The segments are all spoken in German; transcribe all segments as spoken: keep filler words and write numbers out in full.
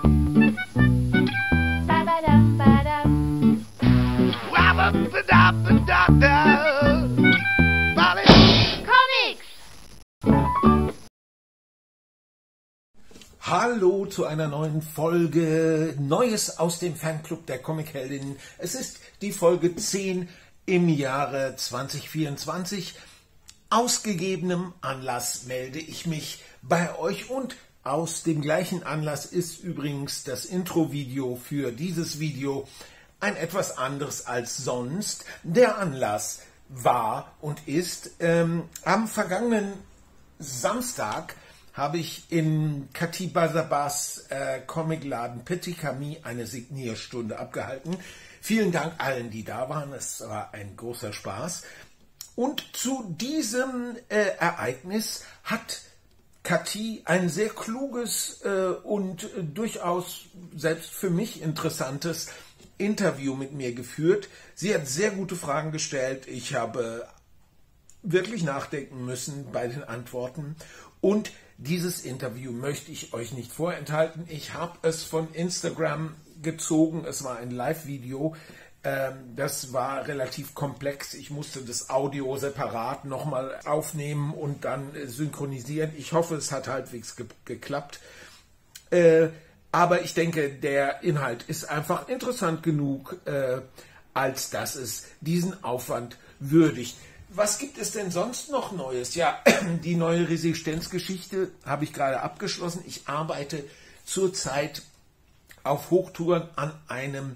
Hallo zu einer neuen Folge Neues aus dem Fanclub der Comicheldinnen. Es ist die Folge zehn im Jahre zweitausendvierundzwanzig. Aus gegebenem Anlass melde ich mich bei euch und aus dem gleichen Anlass ist übrigens das Intro-Video für dieses Video ein etwas anderes als sonst. Der Anlass war und ist ähm, am vergangenen Samstag habe ich in Katiba Sabas äh, Comicladen Petit Camille eine Signierstunde abgehalten. Vielen Dank allen, die da waren. Es war ein großer Spaß. Und zu diesem äh, Ereignis hat Kathi ein sehr kluges äh, und äh, durchaus selbst für mich interessantes Interview mit mir geführt. Sie hat sehr gute Fragen gestellt. Ich habe wirklich nachdenken müssen bei den Antworten. Und dieses Interview möchte ich euch nicht vorenthalten. Ich habe es von Instagram gezogen. Es war ein Live-Video. Ähm, das war relativ komplex. Ich musste das Audio separat nochmal aufnehmen und dann äh, synchronisieren. Ich hoffe, es hat halbwegs ge geklappt. Äh, aber ich denke, der Inhalt ist einfach interessant genug, äh, als dass es diesen Aufwand würdigt. Was gibt es denn sonst noch Neues? Ja, die neue Resistenzgeschichte habe ich gerade abgeschlossen. Ich arbeite zurzeit auf Hochtouren an einem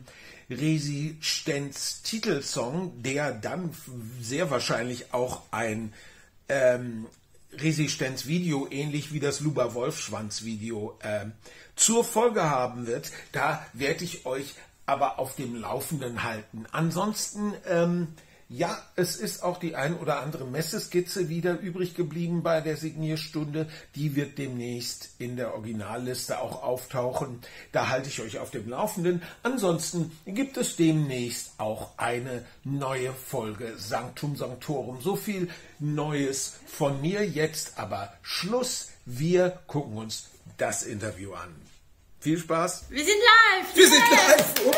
Resistenz-Titelsong, der dann sehr wahrscheinlich auch ein ähm, Resistenz-Video, ähnlich wie das Luba-Wolfschwanz-Video, ähm, zur Folge haben wird. Da werde ich euch aber auf dem Laufenden halten. Ansonsten ähm, ja, es ist auch die ein oder andere Messeskizze wieder übrig geblieben bei der Signierstunde. Die wird demnächst in der Originalliste auch auftauchen. Da halte ich euch auf dem Laufenden. Ansonsten gibt es demnächst auch eine neue Folge Sanctum Sanctorum. So viel Neues von mir jetzt, aber Schluss. Wir gucken uns das Interview an. Viel Spaß. Wir sind live. Wir sind live. Oh,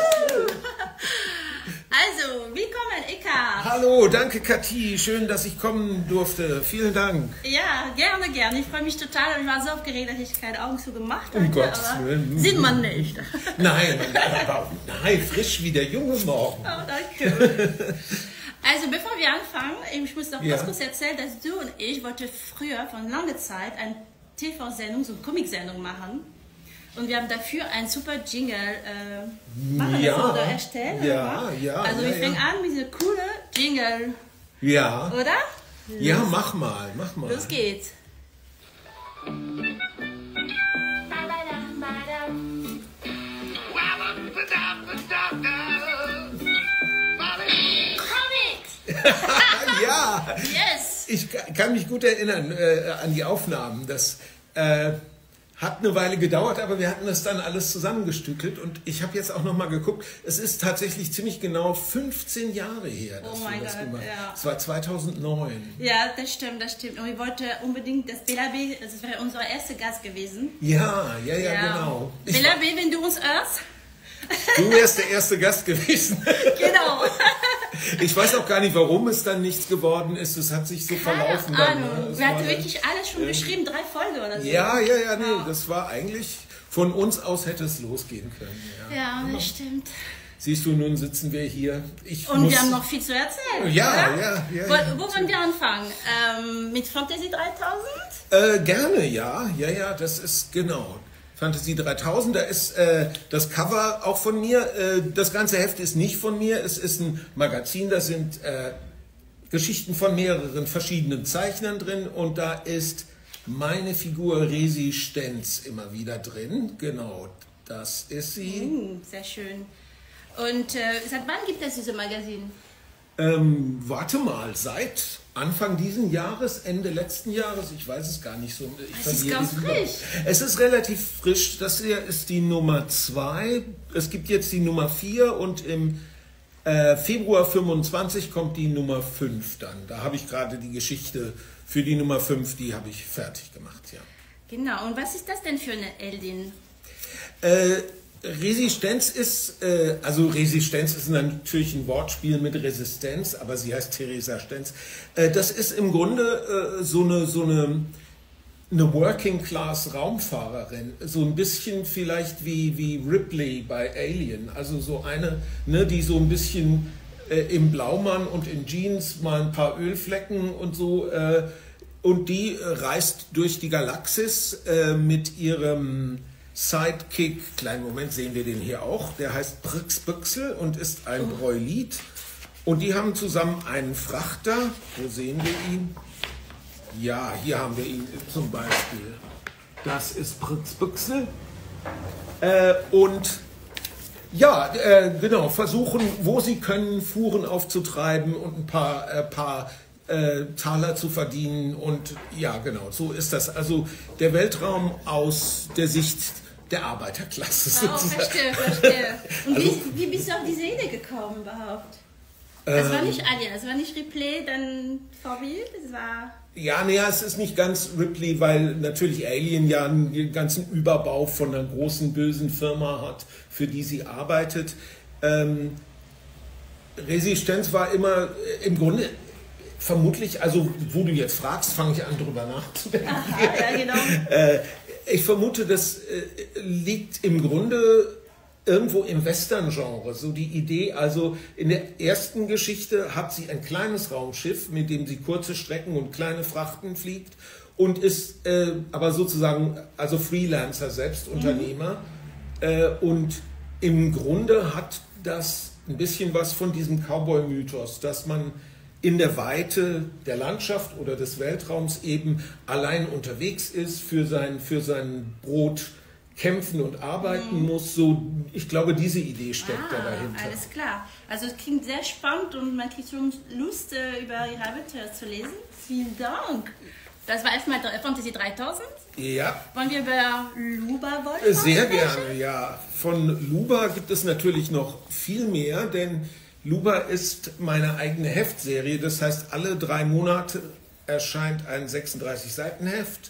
Also, willkommen, Eka. Hallo, danke Kathi, schön, dass ich kommen durfte. Vielen Dank. Ja, gerne, gerne. Ich freue mich total. Ich war so aufgeregt, dass ich keine Augen zugemacht habe. Um Gottes Willen. Sieht man nicht. Nein, aber nein, frisch wie der junge Morgen. Oh, danke. Also, bevor wir anfangen, ich muss noch Ja. ganz kurz erzählen, dass du und ich wollten früher, von langer Zeit, eine T V-Sendung, so eine Comic-Sendung machen. Und wir haben dafür einen super Jingle äh, machen Ja, oder erstellen. ja, oder? ja, Also ja, wir fangen ja. an mit dieser coole Jingle, Ja. oder? Ja, mach mal, mach mal. Los geht's. Ja, Yes! ich kann mich gut erinnern äh, an die Aufnahmen. Das äh, hat eine Weile gedauert, aber wir hatten das dann alles zusammengestückelt und ich habe jetzt auch noch mal geguckt. Es ist tatsächlich ziemlich genau fünfzehn Jahre her, dass Oh wir mein das Gott, gemacht haben. ja. Es war zweitausendneun. Ja, das stimmt, das stimmt. Und ich wollte unbedingt, dass Bella B., das wäre unser erster Gast gewesen. Ja, ja, ja, genau. Ich Bella war, B., wenn du uns hörst. du wärst der erste Gast gewesen. Genau. Ich weiß auch gar nicht, warum es dann nichts geworden ist. Es hat sich so verlaufen. Keine Dann, Ahnung. ne? Es Wir war hatten dann- wirklich alles schon geschrieben, drei Folgen oder so. Ja, ja, ja, nee, Ja. das war eigentlich, von uns aus hätte es losgehen können. Ja, Ja, das stimmt. Siehst du, nun sitzen wir hier. Ich Und muss, wir haben noch viel zu erzählen. Ja, oder? ja, ja, Wo, ja. wo wollen wir anfangen? Ähm, mit Fantasy dreitausend? Äh, gerne, ja, ja, ja, das ist genau. Fantasy dreitausend, da ist äh, das Cover auch von mir. Äh, das ganze Heft ist nicht von mir, es ist ein Magazin, da sind äh, Geschichten von mehreren verschiedenen Zeichnern drin und da ist meine Figur Resistenz immer wieder drin. Genau, das ist sie. Hm, sehr schön. Und äh, seit wann gibt es dieses Magazin? Ähm, warte mal, seit Anfang diesen Jahres, Ende letzten Jahres, ich weiß es gar nicht so. Ich Es ist verliere ganz diesen frisch. Überblick. Es ist relativ frisch. Das hier ist die Nummer zwei. Es gibt jetzt die Nummer vier und im äh, Februar fünfundzwanzig kommt die Nummer fünf dann. Da habe ich gerade die Geschichte für die Nummer fünf, die habe ich fertig gemacht, ja. Genau. Und was ist das denn für eine Heldin? Äh, Resistenz ist, äh, also Resistenz ist natürlich ein Wortspiel mit Resistenz, aber sie heißt Theresa Stenz. Äh, das ist im Grunde äh, so eine, so eine, eine Working-Class-Raumfahrerin, so ein bisschen vielleicht wie, wie Ripley bei Alien, also so eine, ne, die so ein bisschen äh, im Blaumann und in Jeans mal ein paar Ölflecken und so, äh, und die äh, reist durch die Galaxis äh, mit ihrem Sidekick, kleinen Moment, sehen wir den hier auch, der heißt Brixbüchsel und ist ein Broilit. Und die haben zusammen einen Frachter, wo sehen wir ihn? Ja, hier haben wir ihn zum Beispiel. Das ist Brixbüchsel. Äh, und ja, äh, genau, versuchen, wo sie können, Fuhren aufzutreiben und ein paar, äh, paar äh, Taler zu verdienen. Und ja, genau, so ist das. Also der Weltraum aus der Sicht der Arbeiterklasse. Oh, verstehe, verstehe. Und also, wie, wie bist du auf diese Idee gekommen überhaupt? Es ähm, war nicht Alien, es war nicht Ripley, dann Vorbild, es war... Ja, naja, es ist nicht ganz Ripley, weil natürlich Alien ja einen ganzen Überbau von einer großen, bösen Firma hat, für die sie arbeitet. Ähm, Resistenz war immer äh, im Grunde... Vermutlich, also wo du jetzt fragst, fange ich an, drüber nachzudenken. Aha, ja, genau. äh, ich vermute, das äh, liegt im Grunde irgendwo im Western-Genre. So die Idee, also in der ersten Geschichte hat sie ein kleines Raumschiff, mit dem sie kurze Strecken und kleine Frachten fliegt und ist äh, aber sozusagen also Freelancer, selbst Unternehmer. Mhm. Äh, und im Grunde hat das ein bisschen was von diesem Cowboy-Mythos, dass man in der Weite der Landschaft oder des Weltraums eben allein unterwegs ist, für sein, für sein Brot kämpfen und arbeiten mhm. muss. So, ich glaube, diese Idee steckt ah, da dahinter. Alles klar. Also es klingt sehr spannend und man kriegt schon Lust, über Ihre Abenteuer zu lesen. Vielen Dank. Das war erstmal Fantasy dreitausend. Ja. Wollen wir über Luba Wolf Sehr sprechen? Gerne, ja. Von Luba gibt es natürlich noch viel mehr, denn Luba ist meine eigene Heftserie, das heißt, alle drei Monate erscheint ein sechsunddreißig Seiten Heft.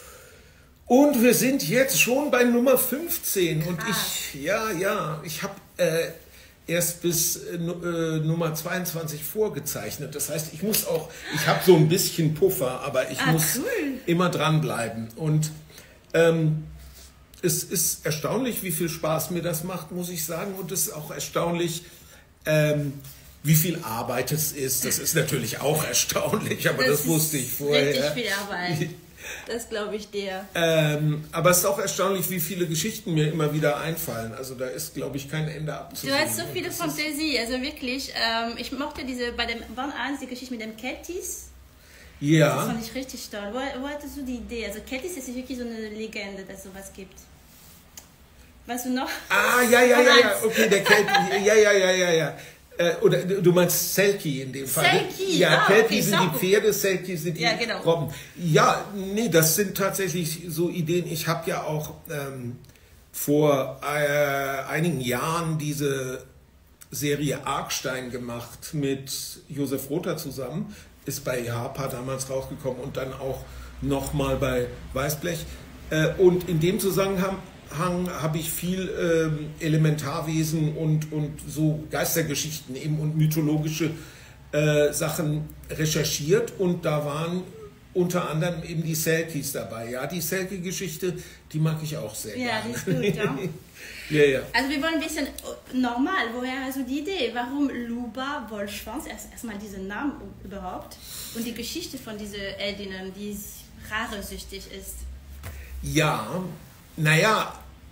Und wir sind jetzt schon bei Nummer fünfzehn. Und ich, ja, ja, ich habe äh, erst bis äh, Nummer zweiundzwanzig vorgezeichnet. Das heißt, ich muss auch, ich habe so ein bisschen Puffer, aber ich ah, muss cool. immer dranbleiben. Und ähm, es ist erstaunlich, wie viel Spaß mir das macht, muss ich sagen. Und es ist auch erstaunlich, Ähm, wie viel Arbeit es ist. Das ist natürlich auch erstaunlich, aber das, das wusste ich vorher. Richtig viel Arbeit. Das glaube ich dir. Ähm, aber es ist auch erstaunlich, wie viele Geschichten mir immer wieder einfallen. Also da ist, glaube ich, kein Ende abzusehen. Du hast so viele Fantasie, also wirklich. Ähm, ich mochte diese, bei dem Band eins die Geschichte mit dem Keltis. Ja. Das fand ich richtig toll. Wo, wo hattest du die Idee? Also Keltis ist wirklich so eine Legende, dass es sowas gibt. Weißt du noch? Ah, ja, ja, ja, ja, okay, der Kelpie, ja, ja, ja, ja, ja. Äh, oder du meinst Selkie in dem Fall. Selkie, ja, ah, Kelpie okay, sind die Pferde, Selkie sind die ja, genau. Robben. Ja, nee, das sind tatsächlich so Ideen. Ich habe ja auch ähm, vor äh, einigen Jahren diese Serie Argstein gemacht mit Josef Rother zusammen. Ist bei Harper damals rausgekommen und dann auch nochmal bei Weißblech. Äh, und in dem Zusammenhang habe ich viel ähm, Elementarwesen und, und so Geistergeschichten eben und mythologische äh, Sachen recherchiert und da waren unter anderem eben die Selkies dabei. Ja, die Selkie-Geschichte, die mag ich auch sehr ja, gerne. Ja, die ist gut, ja. ja, ja. Also wir wollen ein bisschen normal, woher also die Idee? Warum Luba Wollschwanz? Erst erstmal diesen Namen überhaupt und die Geschichte von diesen Heldinnen, die raresüchtig ist. Ja, naja,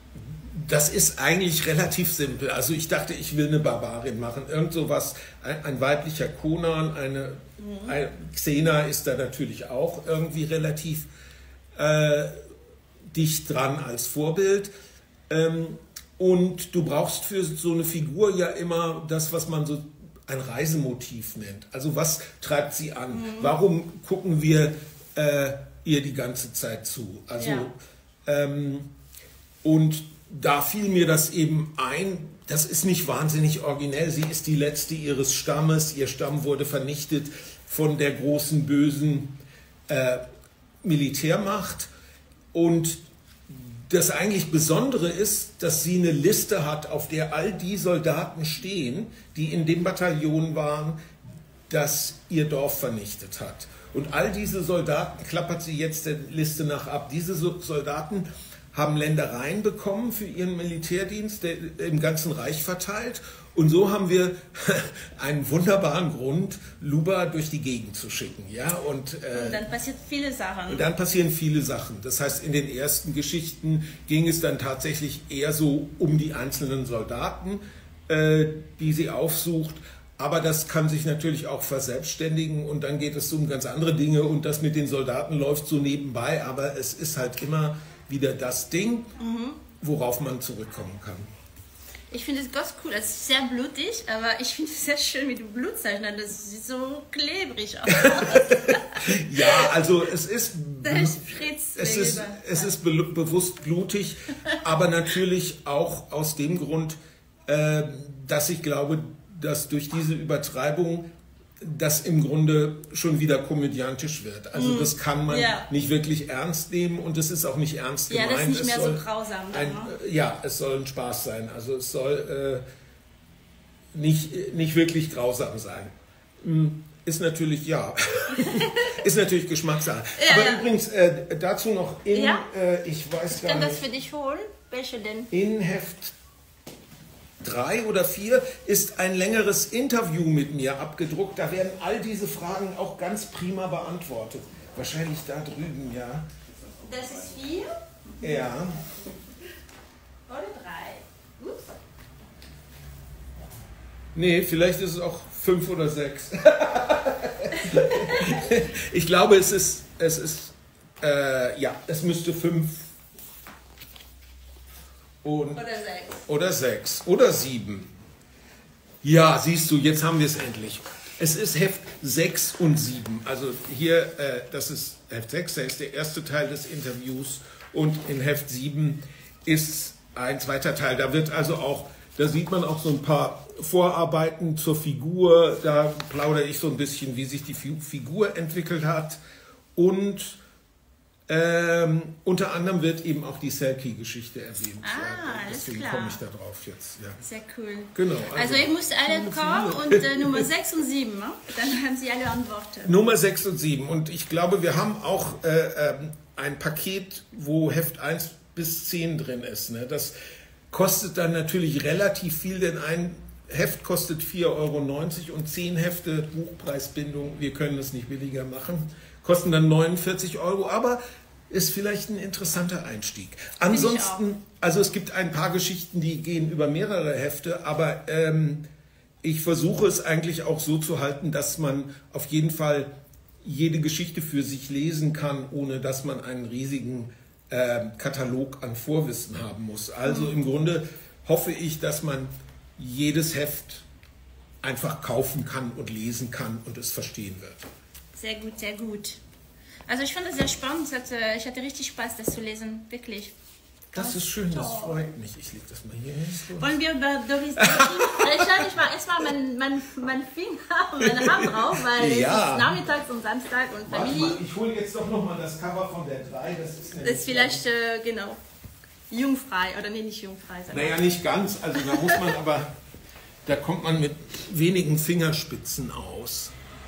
das ist eigentlich relativ simpel. Also ich dachte, ich will eine Barbarin machen. Irgend sowas, ein, ein weiblicher Conan, eine, mhm. ein Xena ist da natürlich auch irgendwie relativ äh, dicht dran als Vorbild. Ähm, und du brauchst für so eine Figur ja immer das, was man so ein Reisemotiv nennt. Also was treibt sie an? Mhm. Warum gucken wir äh, ihr die ganze Zeit zu? Also ja. ähm, und da fiel mir das eben ein, das ist nicht wahnsinnig originell, sie ist die letzte ihres Stammes, ihr Stamm wurde vernichtet von der großen bösen äh, Militärmacht und das eigentlich Besondere ist, dass sie eine Liste hat, auf der all die Soldaten stehen, die in dem Bataillon waren, das ihr Dorf vernichtet hat. Und all diese Soldaten klappert sie jetzt der Liste nach ab. Diese Soldaten haben Ländereien bekommen für ihren Militärdienst, der im ganzen Reich verteilt. Und so haben wir einen wunderbaren Grund, Luba durch die Gegend zu schicken. Ja? Und, äh, und dann passiert viele Sachen. Und dann passieren viele Sachen. Das heißt, in den ersten Geschichten ging es dann tatsächlich eher so um die einzelnen Soldaten, äh, die sie aufsucht. Aber das kann sich natürlich auch verselbstständigen und dann geht es um ganz andere Dinge und das mit den Soldaten läuft so nebenbei. Aber es ist halt immer wieder das Ding, mhm. worauf man zurückkommen kann. Ich finde es ganz cool, es ist sehr blutig, aber ich finde es sehr schön mit dem Blutzeichner, das sieht so klebrig aus. Ja, also es ist, das es ist, es ist be bewusst blutig, aber natürlich auch aus dem Grund, äh, dass ich glaube, dass durch diese Übertreibung das im Grunde schon wieder komödiantisch wird. Also das kann man ja. nicht wirklich ernst nehmen und es ist auch nicht ernst gemeint. Ja, das ist nicht mehr es soll so grausam. Ein, ne? Ja, es soll ein Spaß sein. Also es soll äh, nicht, nicht wirklich grausam sein. Ist natürlich, ja, ist natürlich Geschmackssache. Ja, Aber ja. übrigens, äh, dazu noch in, ja? äh, ich weiß ich gar kann nicht. das für dich holen. Welche denn? In Heft drei oder vier ist ein längeres Interview mit mir abgedruckt. Da werden all diese Fragen auch ganz prima beantwortet. Wahrscheinlich da drüben, ja. Das ist vier? Ja. Oder drei? Ups. Nee, vielleicht ist es auch fünf oder sechs. Ich glaube, es ist, es ist, äh, ja, es müsste fünf. Und oder sechs. Oder sechs. Oder sieben. Ja, siehst du, jetzt haben wir es endlich. Es ist Heft sechs und sieben. Also hier, äh, das ist Heft sechs, da ist der erste Teil des Interviews. Und in Heft sieben ist ein zweiter Teil. Da wird also auch, da sieht man auch so ein paar Vorarbeiten zur Figur. Da plaudere ich so ein bisschen, wie sich die Figur entwickelt hat. Und Ähm, unter anderem wird eben auch die Selkie-Geschichte erwähnt. Ah, ja, deswegen komme ich da drauf jetzt. Ja. Sehr cool. Genau. Also, also ich musste alle kommen und äh, Nummer sechs und sieben, ne? Dann haben Sie alle Antworten. Nummer sechs und sieben. Und ich glaube, wir haben auch äh, äh, ein Paket, wo Heft eins bis zehn drin ist. Ne? Das kostet dann natürlich relativ viel, denn ein Heft kostet vier Euro neunzig und zehn Hefte Buchpreisbindung, wir können das nicht billiger machen, kosten dann neunundvierzig Euro, aber ist vielleicht ein interessanter Einstieg. Ansonsten, also es gibt ein paar Geschichten, die gehen über mehrere Hefte, aber ähm, ich versuche es eigentlich auch so zu halten, dass man auf jeden Fall jede Geschichte für sich lesen kann, ohne dass man einen riesigen äh, Katalog an Vorwissen haben muss. Also im Grunde hoffe ich, dass man jedes Heft einfach kaufen kann und lesen kann und es verstehen wird. Sehr gut, sehr gut. Also ich fand es sehr spannend. Ich hatte richtig Spaß, das zu lesen. Wirklich. Das ist schön, das freut mich. Ich lege das mal hier hin. So. Wollen wir über Doris Day sprechen? Ich war erstmal mein, mein, mein Finger und meine Hand drauf, weil ja. es ist nachmittags und Samstag und Familie. Mal, ich hole jetzt doch nochmal das Cover von der drei. Das ist, das ist vielleicht, äh, genau, jungfrei. Oder nee, nicht jungfrei. Naja, nicht ganz. Also da muss man aber, da kommt man mit wenigen Fingerspitzen aus.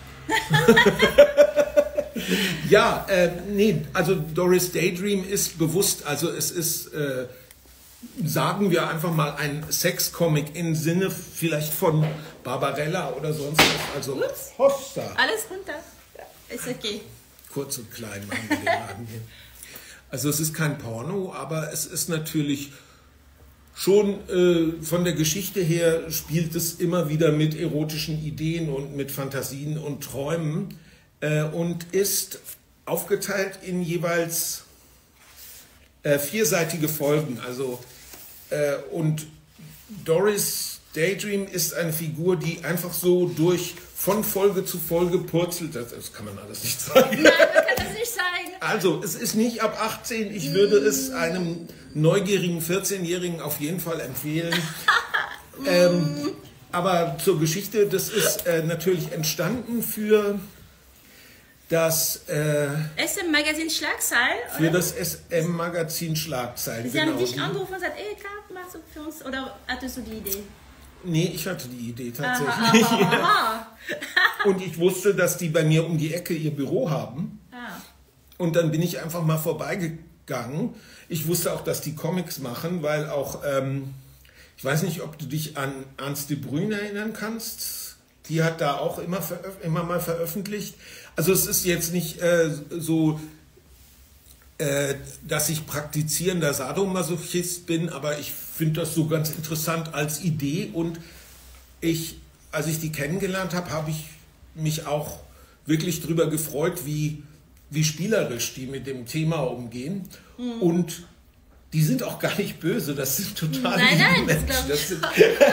Ja, äh, nee, also Doris Daydream ist bewusst, also es ist, äh, sagen wir einfach mal, ein Sexcomic im Sinne vielleicht von Barbarella oder sonst was. Also Ups. Hossa. Alles runter. Ist okay. Kurz und klein machen wir den Laden hier. Also es ist kein Porno, aber es ist natürlich schon äh, von der Geschichte her spielt es immer wieder mit erotischen Ideen und mit Fantasien und Träumen. Und ist aufgeteilt in jeweils äh, vierseitige Folgen. Also, äh, und Doris Daydream ist eine Figur, die einfach so durch von Folge zu Folge purzelt. Das, das kann man alles nicht zeigen. Nein, man kann das nicht zeigen. Also, es ist nicht ab achtzehn. Ich würde es einem neugierigen vierzehnjährigen auf jeden Fall empfehlen. ähm, aber zur Geschichte, das ist äh, natürlich entstanden für das äh, S M-Magazin Schlagzeil, für oder? das S M-Magazin Schlagzeilen. Sie genau, haben dich die- angerufen und gesagt, ey, Kat, machst du für uns, oder hattest du die Idee? Nee, ich hatte die Idee tatsächlich. Aha, aha, aha. Und ich wusste, dass die bei mir um die Ecke ihr Büro haben. Ah. Und dann bin ich einfach mal vorbeigegangen. Ich wusste auch, dass die Comics machen, weil auch, ähm, ich weiß nicht, ob du dich an Ernst de Bruyne erinnern kannst. Die hat da auch immer, veröf- immer mal veröffentlicht. Also es ist jetzt nicht äh, so, äh, dass ich praktizierender Sadomasochist bin, aber ich finde das so ganz interessant als Idee. Und ich, als ich die kennengelernt habe, habe ich mich auch wirklich darüber gefreut, wie, wie spielerisch die mit dem Thema umgehen. Mhm. Und die sind auch gar nicht böse, das sind total Nein, liebe nein, das Menschen. glaub Das ich sind,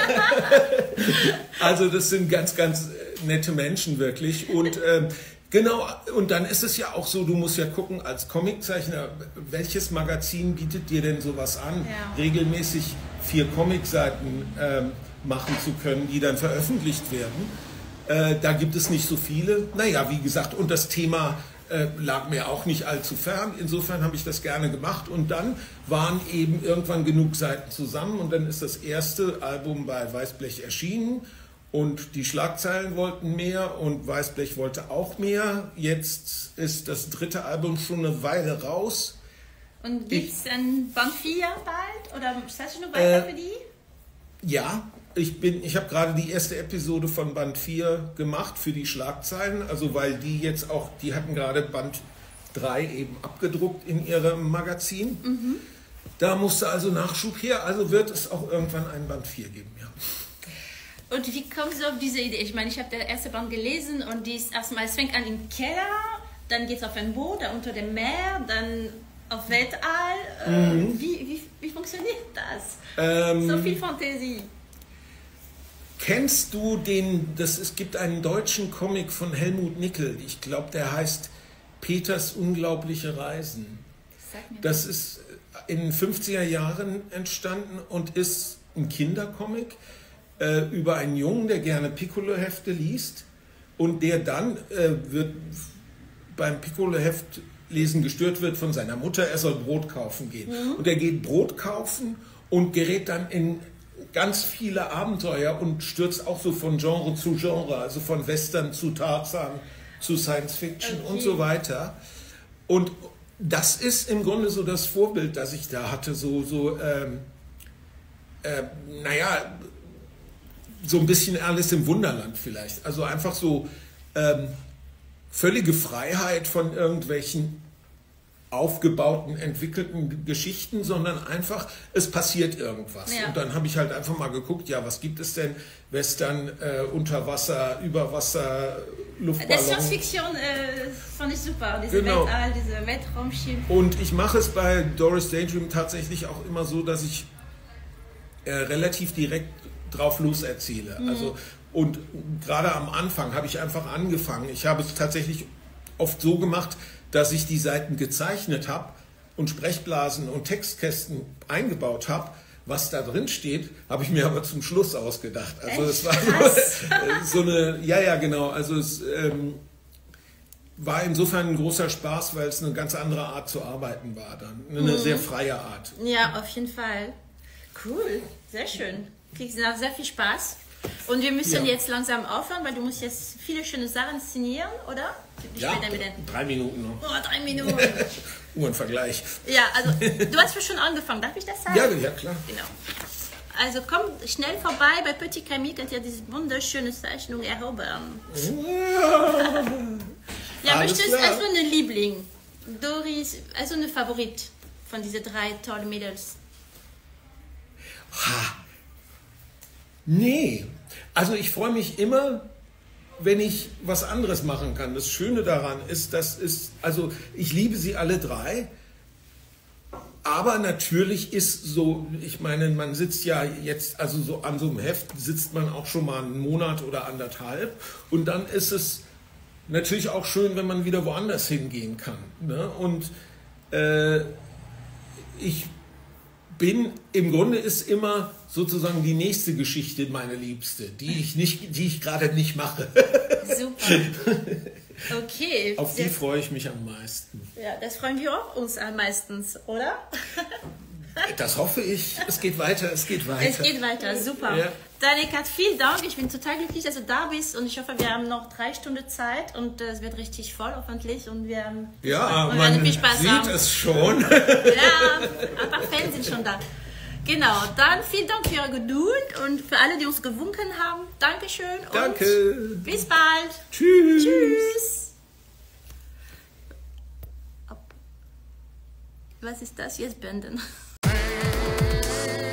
also das sind ganz, ganz nette Menschen wirklich. Und ähm, genau, und dann ist es ja auch so, du musst ja gucken, als Comiczeichner, welches Magazin bietet dir denn sowas an, Ja. regelmäßig vier Comicseiten ähm, machen zu können, die dann veröffentlicht werden. Äh, da gibt es nicht so viele. Naja, wie gesagt, und das Thema äh, lag mir auch nicht allzu fern. Insofern habe ich das gerne gemacht. Und dann waren eben irgendwann genug Seiten zusammen. Und dann ist das erste Album bei Weißblech erschienen. Und die Schlagzeilen wollten mehr und Weißblech wollte auch mehr. Jetzt ist das dritte Album schon eine Weile raus. Und gibt es ein Band vier bald? Oder ist das schon noch weiter Äh, für die? Ja, ich bin, ich habe gerade die erste Episode von Band vier gemacht für die Schlagzeilen, also weil die jetzt auch, die hatten gerade Band drei eben abgedruckt in ihrem Magazin. Mhm. Da musste also Nachschub her, also wird es auch irgendwann einen Band vier geben, ja. Und wie kommst du auf diese Idee? Ich meine, ich habe der erste Band gelesen und die ist erstmal, es fängt an im Keller, dann geht es auf ein Boot, dann unter dem Meer, dann auf Weltall. Äh, Mhm. wie, wie, wie funktioniert das? Ähm, So viel Fantasie. Kennst du den, das, es gibt einen deutschen Comic von Helmut Nickel, ich glaube, der heißt Peters unglaubliche Reisen. Sag mir Das ist in den fünfziger Jahren entstanden und ist ein Kindercomic äh, über einen Jungen, der gerne Piccolo-Hefte liest und der dann äh, wird beim Piccolo-Heft lesen gestört wird von seiner Mutter, er soll Brot kaufen gehen. Mhm. Und er geht Brot kaufen und gerät dann in ganz viele Abenteuer und stürzt auch so von Genre zu Genre, also von Western zu Tarzan zu Science Fiction Okay. und so weiter. Und das ist im Grunde so das Vorbild, das ich da hatte, so, so ähm, äh, naja, so ein bisschen Alice im Wunderland vielleicht. Also einfach so ähm, völlige Freiheit von irgendwelchen aufgebauten, entwickelten Geschichten, sondern einfach, es passiert irgendwas. Ja. Und dann habe ich halt einfach mal geguckt, ja, was gibt es denn? Western, äh, Unterwasser, Überwasser, Das Luftballon. Science-Fiction äh, fand ich super, diese Genau. Weltall, diese Weltraumschiff. Und ich mache es bei Doris Daydream tatsächlich auch immer so, dass ich äh, relativ direkt drauf los erzähle. Mhm. Also, und gerade am Anfang habe ich einfach angefangen. Ich habe es tatsächlich oft so gemacht, dass ich die Seiten gezeichnet habe und Sprechblasen und Textkästen eingebaut habe. Was da drin steht, habe ich mir aber zum Schluss ausgedacht. Also es war so, so eine, ja, ja, genau. Also es ähm, war insofern ein großer Spaß, weil es eine ganz andere Art zu arbeiten war dann. Eine mhm. sehr freie Art. Ja, auf jeden Fall. Cool, sehr schön. Kriegst du sehr viel Spaß. Und wir müssen ja. jetzt langsam aufhören, weil du musst jetzt viele schöne Sachen inszenieren, oder? Wie ja, spät denn? drei Minuten noch. Oh, drei Minuten. Uhrenvergleich. Ja, also du hast schon angefangen, darf ich das sagen? Ja, ja, klar. Genau. Also komm schnell vorbei, bei Petit Camille könnt ihr diese wunderschöne Zeichnung erobern. Ja, ja, alles möchtest du klar. also eine Liebling? Doris, also eine Favorit von diesen drei tollen Mädels? Ha. Nee, also ich freue mich immer, wenn ich was anderes machen kann. Das Schöne daran ist, dass es, also ich liebe sie alle drei, aber natürlich ist so, ich meine, man sitzt ja jetzt, also so an so einem Heft sitzt man auch schon mal einen Monat oder anderthalb und dann ist es natürlich auch schön, wenn man wieder woanders hingehen kann. Ne? Und äh, ich bin, im Grunde ist immer sozusagen die nächste Geschichte meine Liebste, die ich nicht, die ich gerade nicht mache. Super. Okay. Auf die das, freue ich mich am meisten. Ja, das freuen wir auch uns am meisten, oder? Das hoffe ich. Es geht weiter, es geht weiter. Es geht weiter, super. Ja. Danica, vielen Dank. Ich bin total glücklich, dass du da bist und ich hoffe, wir haben noch drei Stunden Zeit und äh, es wird richtig voll hoffentlich und wir haben Ja, und man viel Spaß sieht haben. es schon. Ja, ein paar Fans sind schon da. Genau, dann vielen Dank für Ihre Geduld und für alle, die uns gewunken haben. Dankeschön und Danke. bis bald. Tschüss. Tschüss. Was ist das? Jetzt beenden.